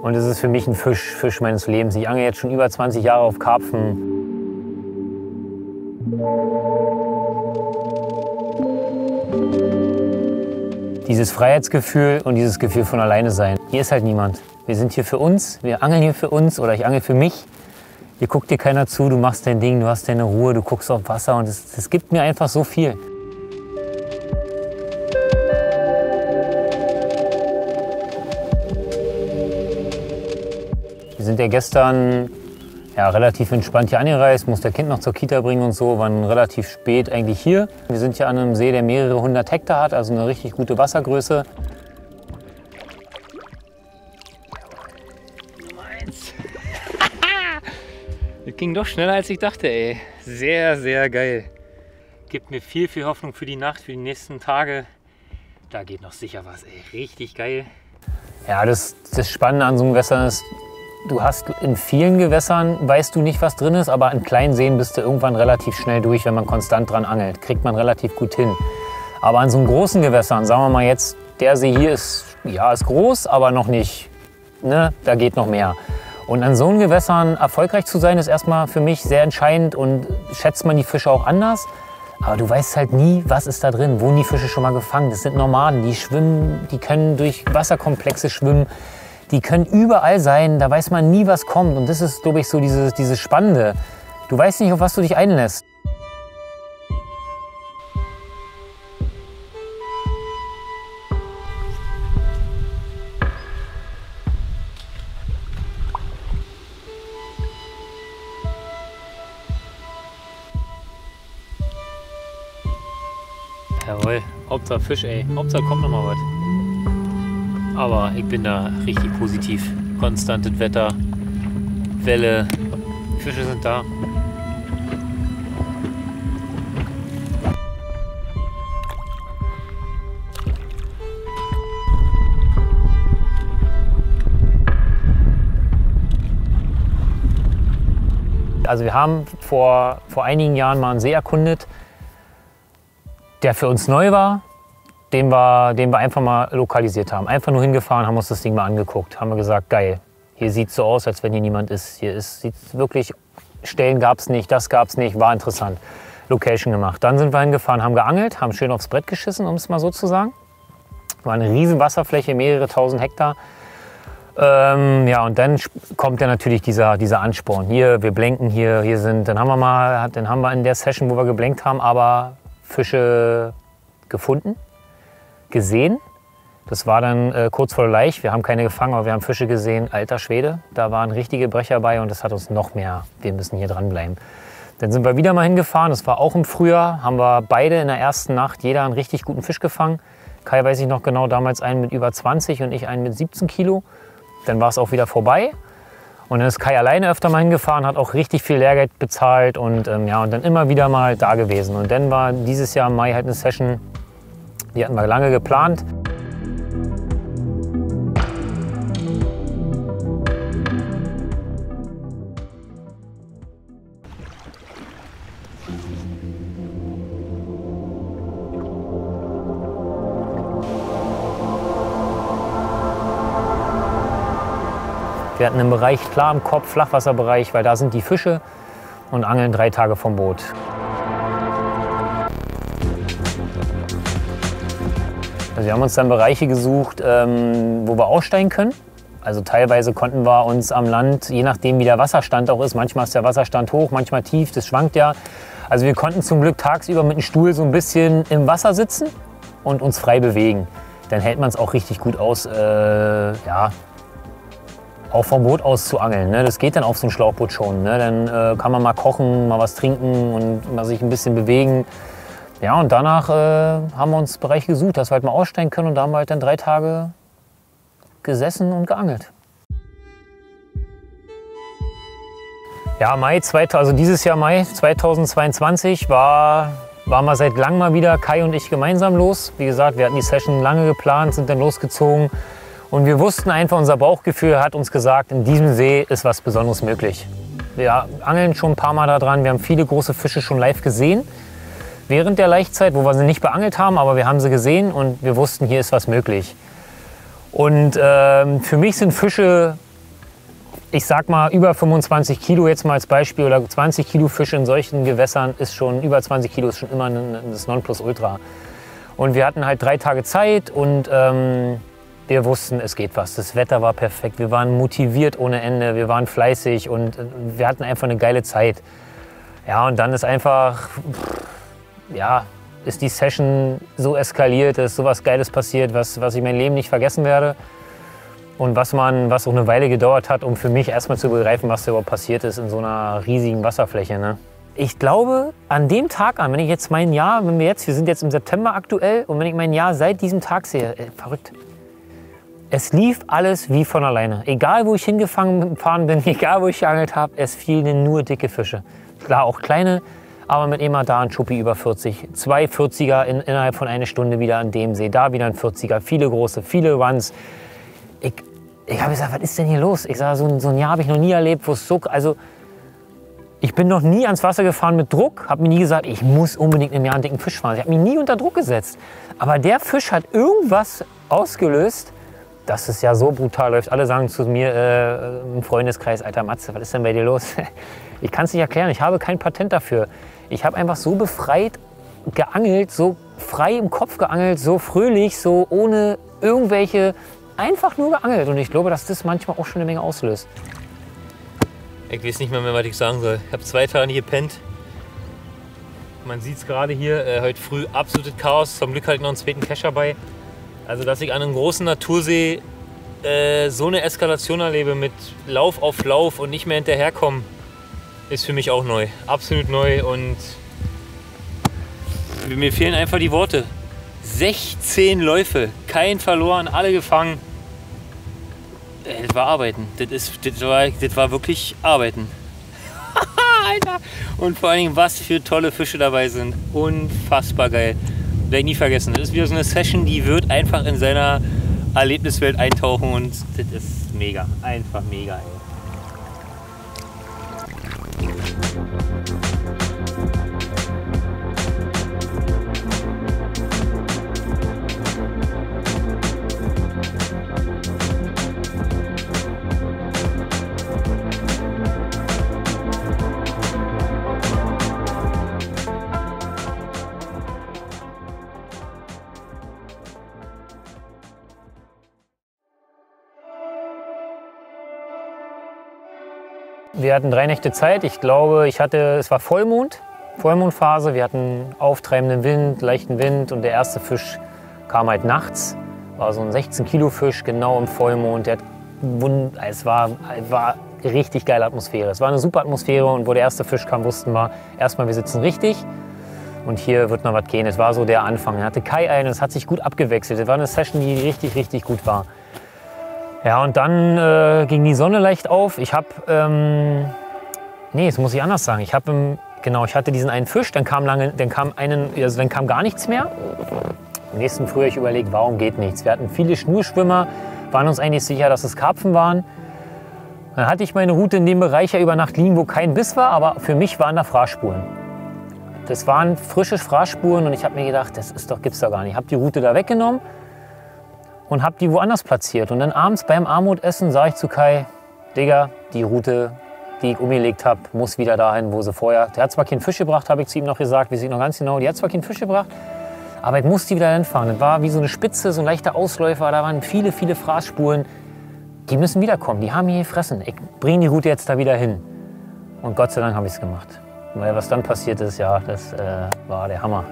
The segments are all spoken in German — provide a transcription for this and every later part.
Und es ist für mich ein Fisch meines Lebens. Ich angel jetzt schon über 20 Jahre auf Karpfen. Dieses Freiheitsgefühl und dieses Gefühl von alleine sein. Hier ist halt niemand. Wir sind hier für uns, wir angeln hier für uns oder ich angel für mich. Hier guckt dir keiner zu, du machst dein Ding, du hast deine Ruhe, du guckst auf Wasser und das gibt mir einfach so viel. Wir sind ja gestern relativ entspannt hier angereist, musste das Kind noch zur Kita bringen und so, waren relativ spät eigentlich hier. Wir sind hier an einem See, der mehrere hundert Hektar hat, also eine richtig gute Wassergröße. Das ging doch schneller als ich dachte, ey. Sehr, sehr geil. Gibt mir viel, viel Hoffnung für die Nacht, für die nächsten Tage. Da geht noch sicher was, ey. Richtig geil. Ja, das Spannende an so einem Gewässer ist, du hast in vielen Gewässern, weißt du nicht, was drin ist, aber in kleinen Seen bist du irgendwann relativ schnell durch, wenn man konstant dran angelt. Kriegt man relativ gut hin. Aber an so einem großen Gewässern, sagen wir mal jetzt, der See hier ist, ja, ist groß, aber noch nicht, ne, da geht noch mehr. Und an so einem Gewässern erfolgreich zu sein, ist erstmal für mich sehr entscheidend und schätzt man die Fische auch anders. Aber du weißt halt nie, was ist da drin, wurden die Fische schon mal gefangen. Das sind Nomaden, die schwimmen, die können durch Wasserkomplexe schwimmen. Die können überall sein, da weiß man nie, was kommt. Und das ist, glaube ich, so dieses Spannende. Du weißt nicht, auf was du dich einlässt. Jawohl, Hauptsache Fisch, ey. Hauptsache kommt noch mal was. Aber ich bin da richtig positiv. Konstantes Wetter, Welle, Fische sind da. Also wir haben vor einigen Jahren mal einen See erkundet, der für uns neu war. Den wir einfach mal lokalisiert haben. Einfach nur hingefahren, haben uns das Ding mal angeguckt. Haben wir gesagt, geil, hier sieht es so aus, als wenn hier niemand ist. Hier sieht wirklich, Stellen gab es nicht, das gab es nicht, war interessant. Location gemacht. Dann sind wir hingefahren, haben geangelt, haben schön aufs Brett geschissen, um es mal so zu sagen. War eine riesen Wasserfläche, mehrere tausend Hektar. Ja, und dann kommt ja natürlich dieser Ansporn. Hier, wir blenken hier sind, dann haben wir in der Session, wo wir geblenkt haben, aber Fische gefunden. Gesehen. Das war dann kurz vor der Laich. Wir haben keine gefangen, aber wir haben Fische gesehen. Alter Schwede, da waren richtige Brecher bei und das hat uns noch mehr. Wir müssen hier dranbleiben. Dann sind wir wieder mal hingefahren. Das war auch im Frühjahr. Haben wir beide in der ersten Nacht jeder einen richtig guten Fisch gefangen. Kai weiß ich noch genau, damals einen mit über 20 und ich einen mit 17 Kilo. Dann war es auch wieder vorbei. Und dann ist Kai alleine öfter mal hingefahren, hat auch richtig viel Lehrgeld bezahlt und ja, und dann immer wieder mal da gewesen. Und dann war dieses Jahr im Mai halt eine Session, die hatten wir lange geplant. Wir hatten einen Bereich klar im Kopf, Flachwasserbereich, weil da sind die Fische und angeln 3 Tage vom Boot. Also wir haben uns dann Bereiche gesucht, wo wir aussteigen können. Also teilweise konnten wir uns am Land, je nachdem wie der Wasserstand auch ist, manchmal ist der Wasserstand hoch, manchmal tief, das schwankt ja. Also wir konnten zum Glück tagsüber mit dem Stuhl so ein bisschen im Wasser sitzen und uns frei bewegen. Dann hält man es auch richtig gut aus, ja, auch vom Boot aus zu angeln. Ne? Das geht dann auf so ein Schlauchboot schon. Ne? Dann kann man mal kochen, mal was trinken und mal sich ein bisschen bewegen. Ja, und danach haben wir uns Bereiche gesucht, dass wir halt mal aussteigen können. Und da haben wir halt dann 3 Tage gesessen und geangelt. Ja, also dieses Jahr Mai 2022 waren wir seit langem mal wieder, Kai und ich, gemeinsam los. Wie gesagt, wir hatten die Session lange geplant, sind dann losgezogen. Und wir wussten einfach, unser Bauchgefühl hat uns gesagt, in diesem See ist was Besonderes möglich. Wir angeln schon ein paar Mal da dran, wir haben viele große Fische schon live gesehen. Während der Laichzeit, wo wir sie nicht beangelt haben, aber wir haben sie gesehen und wir wussten, hier ist was möglich. Und für mich sind Fische ich sag mal, über 25 Kilo jetzt mal als Beispiel oder 20 Kilo Fisch in solchen Gewässern ist schon, über 20 Kilo ist schon immer das Nonplusultra. Und wir hatten halt 3 Tage Zeit und wir wussten, es geht was. Das Wetter war perfekt, wir waren motiviert ohne Ende, wir waren fleißig und wir hatten einfach eine geile Zeit. Ja, und dann ist einfach, ja, ist die Session so eskaliert, dass sowas Geiles passiert, was ich mein Leben nicht vergessen werde. Und was auch eine Weile gedauert hat, um für mich erstmal zu begreifen, was da überhaupt passiert ist in so einer riesigen Wasserfläche. Ne? Ich glaube, an dem Tag an, wenn ich jetzt mein Jahr, wir sind jetzt im September aktuell, und wenn ich mein Jahr seit diesem Tag sehe, verrückt. Es lief alles wie von alleine. Egal, wo ich hingefahren bin, egal, wo ich geangelt habe, es fielen nur dicke Fische. Klar, auch kleine, aber mit immer da ein Schuppi über 40. 2 40er innerhalb von einer Stunde wieder an dem See, da wieder ein 40er, viele große, viele Runs. Ich habe gesagt, was ist denn hier los? Ich sage, so ein Jahr habe ich noch nie erlebt, wo es so, also ich bin noch nie ans Wasser gefahren mit Druck, habe mir nie gesagt, ich muss unbedingt im Jahr einen dicken Fisch fahren. Ich habe mich nie unter Druck gesetzt. Aber der Fisch hat irgendwas ausgelöst, dass es ja so brutal läuft. Alle sagen zu mir im Freundeskreis, alter Matze, was ist denn bei dir los? Ich kann es nicht erklären, ich habe kein Patent dafür. Ich habe einfach so befreit geangelt, so frei im Kopf geangelt, so fröhlich, so ohne irgendwelche, einfach nur geangelt. Und ich glaube, dass das manchmal auch schon eine Menge auslöst. Ich weiß nicht mehr, was ich sagen soll. Ich habe 2 Tage nicht gepennt. Man sieht es gerade hier, heute früh absolutes Chaos. Zum Glück hatte ich noch einen zweiten Kescher bei. Also, dass ich an einem großen Natursee so eine Eskalation erlebe mit Lauf auf Lauf und nicht mehr hinterherkommen, ist für mich auch neu. Absolut neu und mir fehlen einfach die Worte. 16 Läufe, kein verloren, alle gefangen. Das war Arbeiten. Das war wirklich Arbeiten. Alter. Und vor allen Dingen, was für tolle Fische dabei sind. Unfassbar geil. Werde ich nie vergessen. Das ist wieder so eine Session, die wird einfach in seiner Erlebniswelt eintauchen und das ist mega. Einfach mega. Ey. Wir hatten 3 Nächte Zeit. Ich glaube, es war Vollmond, Vollmondphase. Wir hatten auftreibenden Wind, leichten Wind und der erste Fisch kam halt nachts. War so ein 16 Kilo Fisch, genau im Vollmond. Es war richtig geile Atmosphäre. Es war eine super Atmosphäre und wo der erste Fisch kam, wussten wir erstmal, wir sitzen richtig und hier wird noch was gehen. Es war so der Anfang. Er hatte Kai ein und es hat sich gut abgewechselt. Es war eine Session, die richtig, richtig gut war. Ja, und dann ging die Sonne leicht auf. Ich habe, nee, das muss ich anders sagen. Ich hatte diesen einen Fisch, dann kam gar nichts mehr. Am nächsten Früh habe ich überlegt, warum geht nichts? Wir hatten viele Schnurschwimmer, waren uns eigentlich sicher, dass es Karpfen waren. Dann hatte ich meine Route in dem Bereich ja über Nacht liegen, wo kein Biss war, aber für mich waren da Fraßspuren. Das waren frische Fraßspuren und ich habe mir gedacht, gibt's doch gar nicht. Ich habe die Route da weggenommen und habe die woanders platziert. Und dann abends beim Armutessen sage ich zu Kai, Digga, die Route, die ich umgelegt habe, muss wieder dahin, wo sie vorher... Der hat zwar keinen Fisch gebracht, habe ich zu ihm noch gesagt, wir sehen noch ganz genau, die hat zwar keinen Fisch gebracht, aber ich musste wieder hinfahren. Das war wie so eine Spitze, so ein leichter Ausläufer, da waren viele, viele Fraßspuren. Die müssen wiederkommen, die haben hier gefressen. Ich bringe die Route jetzt da wieder hin. Und Gott sei Dank habe ich es gemacht. Weil was dann passiert ist, ja, das war der Hammer.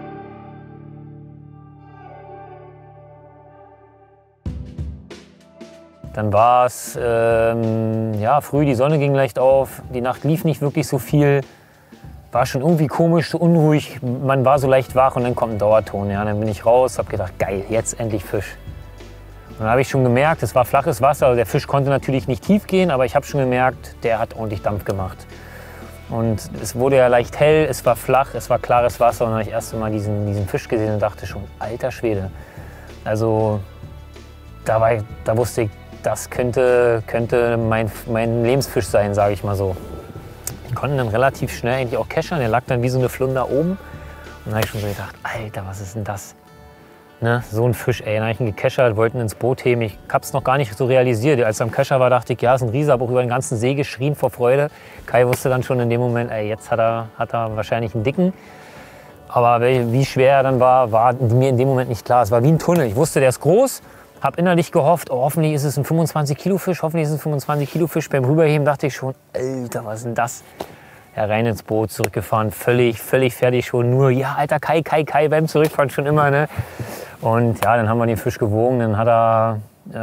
Dann war es früh, die Sonne ging leicht auf, die Nacht lief nicht wirklich so viel, war schon irgendwie komisch, so unruhig, man war so leicht wach und dann kommt ein Dauerton. Ja. Dann bin ich raus, habe gedacht, geil, jetzt endlich Fisch. Und dann habe ich schon gemerkt, es war flaches Wasser, also der Fisch konnte natürlich nicht tief gehen, aber ich habe schon gemerkt, der hat ordentlich Dampf gemacht. Und es wurde ja leicht hell, es war flach, es war klares Wasser und dann habe ich erst einmal diesen Fisch gesehen und dachte schon, alter Schwede. Also da wusste ich, das könnte mein Lebensfisch sein, sage ich mal so. Ich konnte dann relativ schnell eigentlich auch keschern. Der lag dann wie so eine Flunder oben. Und dann habe ich schon so gedacht, Alter, was ist denn das? Ne, so ein Fisch, ey, dann habe ich ihn gekeschert, wollten ins Boot heben. Ich habe es noch gar nicht so realisiert. Als er am Kescher war, dachte ich, ja, ist ein Riese, habe auch über den ganzen See geschrien vor Freude. Kai wusste dann schon in dem Moment, ey, jetzt hat er wahrscheinlich einen dicken. Aber wie schwer er dann war mir in dem Moment nicht klar. Es war wie ein Tunnel. Ich wusste, der ist groß, habe innerlich gehofft, oh, hoffentlich ist es ein 25-Kilo-Fisch, hoffentlich ist es ein 25-Kilo-Fisch. Beim Rüberheben dachte ich schon, Alter, was ist denn das? Ja, rein ins Boot, zurückgefahren, völlig fertig schon. Nur, ja, Alter, Kai, beim Zurückfahren schon immer, ne? Und ja, dann haben wir den Fisch gewogen. Dann hat er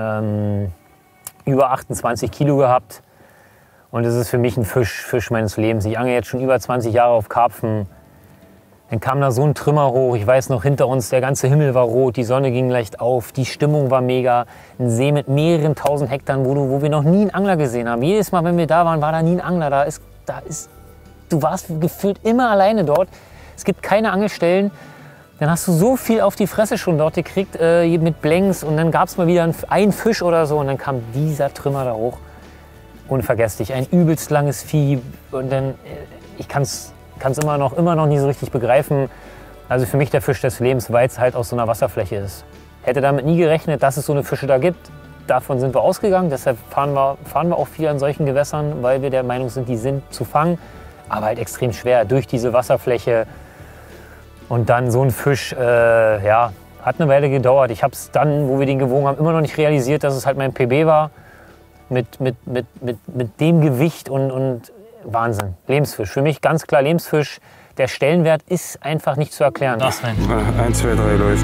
über 28 Kilo gehabt. Und das ist für mich ein Fisch meines Lebens. Ich angel jetzt schon über 20 Jahre auf Karpfen. Dann kam da so ein Trümmer hoch. Ich weiß noch, hinter uns, der ganze Himmel war rot, die Sonne ging leicht auf, die Stimmung war mega. Ein See mit mehreren tausend Hektar, wo wir noch nie einen Angler gesehen haben. Jedes Mal, wenn wir da waren, war da nie ein Angler. Du warst gefühlt immer alleine dort. Es gibt keine Angelstellen. Dann hast du so viel auf die Fresse schon dort gekriegt mit Blanks. Und dann gab es mal wieder einen Fisch oder so. Und dann kam dieser Trümmer da hoch. Unvergesslich. Ein übelst langes Vieh. Und dann, ich kann es immer noch nie so richtig begreifen. Also für mich der Fisch des Lebens, weil es halt aus so einer Wasserfläche ist. Hätte damit nie gerechnet, dass es so eine Fische da gibt. Davon sind wir ausgegangen. Deshalb fahren wir auch viel an solchen Gewässern, weil wir der Meinung sind, die sind zu fangen. Aber halt extrem schwer durch diese Wasserfläche. Und dann so ein Fisch, ja, hat eine Weile gedauert. Ich habe es dann, wo wir den gewogen haben, immer noch nicht realisiert, dass es halt mein PB war. Mit dem Gewicht und Wahnsinn. Lebensfisch. Für mich ganz klar Lebensfisch. Der Stellenwert ist einfach nicht zu erklären. Das rein. 1, 2, 3 läuft.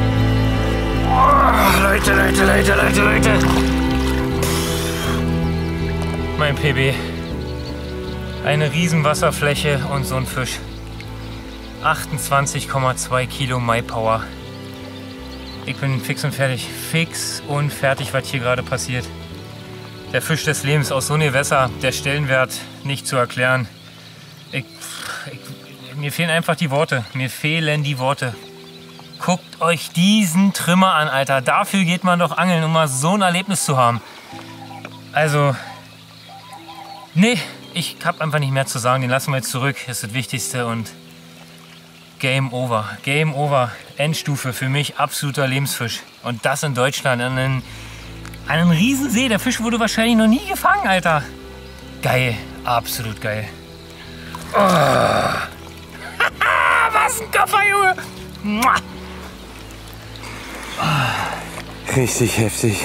Oh, Leute. Mein PB. Eine riesen Wasserfläche und so ein Fisch. 28,2 Kilo MyPower. Ich bin fix und fertig. Fix und fertig, was hier gerade passiert. Der Fisch des Lebens aus so einem Gewässer, der Stellenwert nicht zu erklären. Mir fehlen einfach die Worte. Mir fehlen die Worte. Guckt euch diesen Trimmer an, Alter. Dafür geht man doch angeln, um mal so ein Erlebnis zu haben. Also, nee, ich habe einfach nicht mehr zu sagen. Den lassen wir jetzt zurück. Das ist das Wichtigste und Game over. Game over. Endstufe. Für mich absoluter Lebensfisch. Und das in Deutschland. An einem Riesensee. Der Fisch wurde wahrscheinlich noch nie gefangen, Alter. Geil. Absolut geil. Oh. Was ein Koffer, Junge. Mua. Richtig heftig.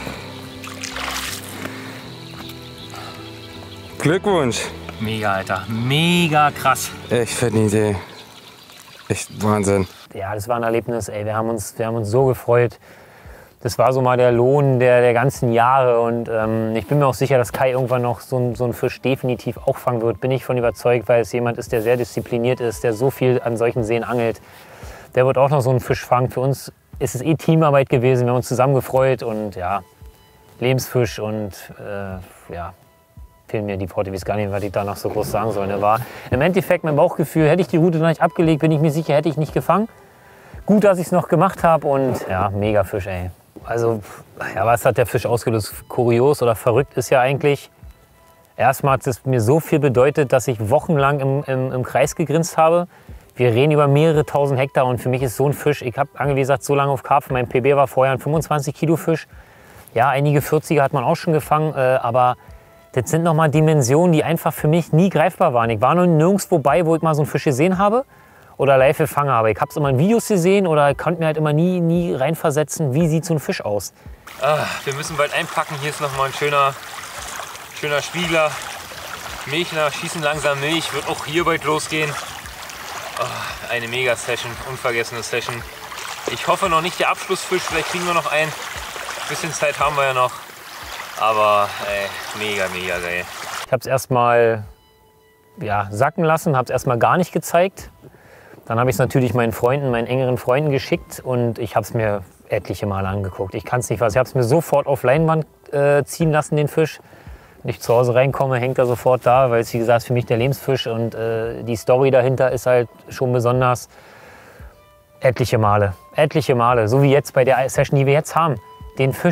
Glückwunsch. Mega, Alter. Mega krass. Echt verdient, ey. Echt Wahnsinn. Ja, das war ein Erlebnis, ey. Wir haben uns so gefreut. Das war so mal der Lohn der ganzen Jahre. Und ich bin mir auch sicher, dass Kai irgendwann noch so einen Fisch definitiv auch fangen wird. Bin ich von überzeugt, weil es jemand ist, der sehr diszipliniert ist, der so viel an solchen Seen angelt. Der wird auch noch so einen Fisch fangen. Für uns ist es Teamarbeit gewesen. Wir haben uns zusammen gefreut. Und ja, Lebensfisch und ja, fehlen mir die Worte, ich weiß gar nicht, was ich da noch so groß sagen soll. Ne? War im Endeffekt mein Bauchgefühl, hätte ich die Route noch nicht abgelegt, bin ich mir sicher, hätte ich nicht gefangen. Gut, dass ich es noch gemacht habe und ja, mega Fisch, ey. Also, ja, was hat der Fisch ausgelöst? Kurios oder verrückt ist ja eigentlich, erstmal hat es mir so viel bedeutet, dass ich wochenlang im Kreis gegrinst habe. Wir reden über mehrere tausend Hektar und für mich ist so ein Fisch, ich habe, wie gesagt, so lange auf Karpfen, mein PB war vorher ein 25 Kilo Fisch. Ja, einige 40er hat man auch schon gefangen, aber das sind nochmal Dimensionen, die einfach für mich nie greifbar waren. Ich war noch nirgendwo bei, wo ich mal so einen Fisch gesehen habe oder live gefangen habe. Ich habe es immer in Videos gesehen oder konnte mir halt immer nie reinversetzen, wie sieht so ein Fisch aus. Wir müssen bald einpacken. Hier ist nochmal ein schöner Spiegler. Milchner schießen langsam Milch. Wird auch hier bald losgehen. Eine Mega-Session, unvergessene Session. Ich hoffe noch nicht der Abschlussfisch. Vielleicht kriegen wir noch einen. Ein bisschen Zeit haben wir ja noch. Aber mega geil. Ich habe es erstmal sacken lassen, habe es erstmal gar nicht gezeigt. Dann habe ich es natürlich meinen engeren Freunden geschickt und ich habe es mir etliche Male angeguckt. Ich kann es nicht fassen. Ich habe es mir sofort auf Leinwand ziehen lassen, den Fisch. Wenn ich zu Hause reinkomme, hängt er sofort da, weil es, wie gesagt, ist für mich der Lebensfisch und die Story dahinter ist halt schon besonders. Etliche Male, so wie jetzt bei der Session, die wir jetzt haben. Den Fisch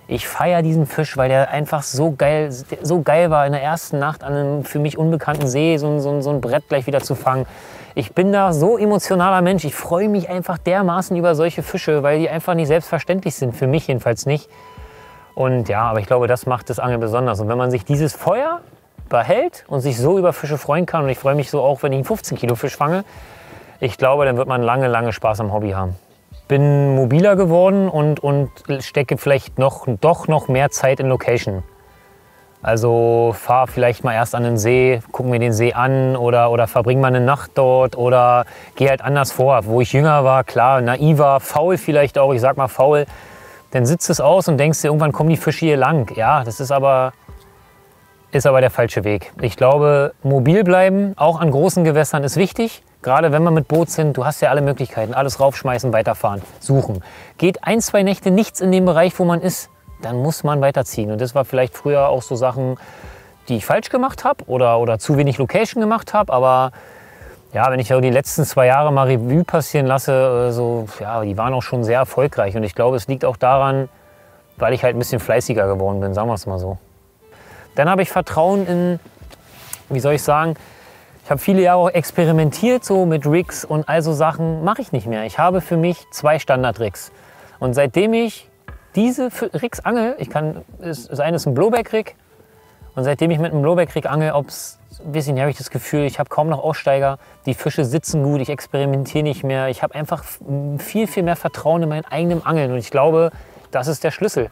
Ich feiere diesen Fisch, weil der einfach so geil war in der ersten Nacht an einem für mich unbekannten See, so ein Brett gleich wieder zu fangen. Ich bin da so emotionaler Mensch. Ich freue mich einfach dermaßen über solche Fische, weil die einfach nicht selbstverständlich sind. Für mich jedenfalls nicht. Und ja, aber ich glaube, das macht das Angeln besonders. Und wenn man sich dieses Feuer behält und sich so über Fische freuen kann, und ich freue mich so auch, wenn ich einen 15 Kilo Fisch fange, ich glaube, dann wird man lange, lange Spaß am Hobby haben. Bin mobiler geworden und stecke vielleicht doch noch mehr Zeit in Location. Also fahr vielleicht mal erst an den See, guck mir den See an oder verbring mal eine Nacht dort oder geh halt anders vor. Wo ich jünger war, klar, naiver, faul vielleicht auch, ich sag mal faul, dann sitzt es aus und denkst dir, irgendwann kommen die Fische hier lang. Ja, das ist aber der falsche Weg. Ich glaube, mobil bleiben, auch an großen Gewässern, ist wichtig. Gerade wenn wir mit Boot sind, du hast ja alle Möglichkeiten. Alles raufschmeißen, weiterfahren, suchen. Geht 1, 2 Nächte nichts in dem Bereich, wo man ist, dann muss man weiterziehen. Und das war vielleicht früher auch so Sachen, die ich falsch gemacht habe oder zu wenig Location gemacht habe. Aber ja, wenn ich die letzten 2 Jahre mal Revue passieren lasse, die waren auch schon sehr erfolgreich. Und ich glaube, es liegt auch daran, weil ich halt ein bisschen fleißiger geworden bin, sagen wir es mal so. Dann habe ich Vertrauen in, wie soll ich sagen, ich habe viele Jahre auch experimentiert so mit Rigs und all so Sachen, mache ich nicht mehr. Ich habe für mich 2 Standard-Rigs. Und seitdem ich diese Rigs angel, das eine ist ein Blowback-Rig, und seitdem ich mit einem Blowback-Rig angel, habe ich das Gefühl, ich habe kaum noch Aussteiger, die Fische sitzen gut, ich experimentiere nicht mehr. Ich habe einfach viel, viel mehr Vertrauen in mein eigenes Angeln und ich glaube, das ist der Schlüssel.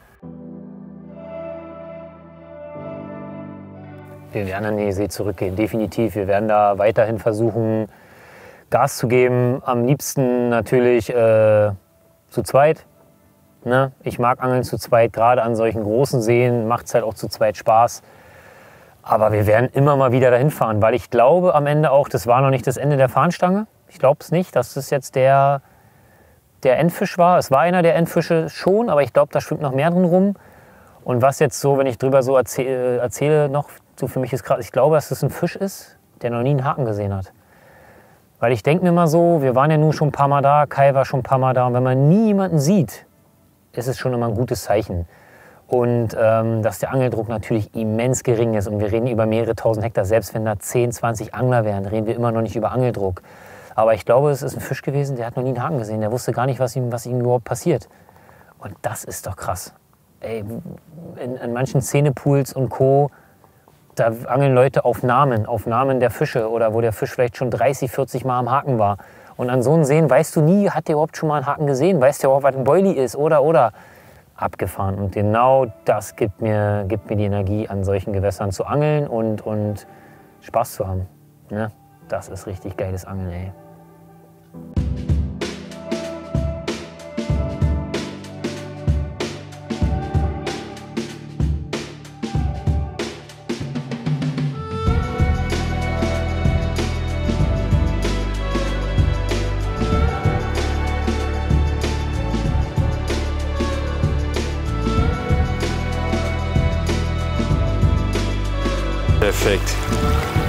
Wir werden an die See zurückgehen, definitiv. Wir werden da weiterhin versuchen, Gas zu geben. Am liebsten natürlich zu zweit. Ne? Ich mag Angeln zu zweit, gerade an solchen großen Seen macht es halt auch zu zweit Spaß. Aber wir werden immer mal wieder dahin fahren, weil ich glaube am Ende auch, das war noch nicht das Ende der Fahnenstange. Ich glaube es nicht, dass das jetzt der Endfisch war. Es war einer der Endfische schon, aber ich glaube, da schwimmt noch mehr drin rum. Und was jetzt so, wenn ich drüber so erzähle noch, so für mich ist gerade, ich glaube, dass es ein Fisch ist, der noch nie einen Haken gesehen hat. Weil ich denke mir mal so, wir waren ja nun schon ein paar Mal da, Kai war schon ein paar Mal da. Und wenn man nie jemanden sieht, ist es schon immer ein gutes Zeichen. Und dass der Angeldruck natürlich immens gering ist. Und wir reden über mehrere tausend Hektar. Selbst wenn da 10, 20 Angler wären, reden wir immer noch nicht über Angeldruck. Aber ich glaube, es ist ein Fisch gewesen, der hat noch nie einen Haken gesehen. Der wusste gar nicht, was ihm überhaupt passiert. Und das ist doch krass. Ey, in manchen Szenepools und Co., da angeln Leute auf Namen der Fische oder wo der Fisch vielleicht schon 30, 40 Mal am Haken war. Und an so einem Seen weißt du nie, hat der überhaupt schon mal einen Haken gesehen? Weißt du überhaupt, was ein Boilie ist oder? Abgefahren. Und genau das gibt mir die Energie, an solchen Gewässern zu angeln und Spaß zu haben. Ne? Das ist richtig geiles Angeln, ey. Perfekt.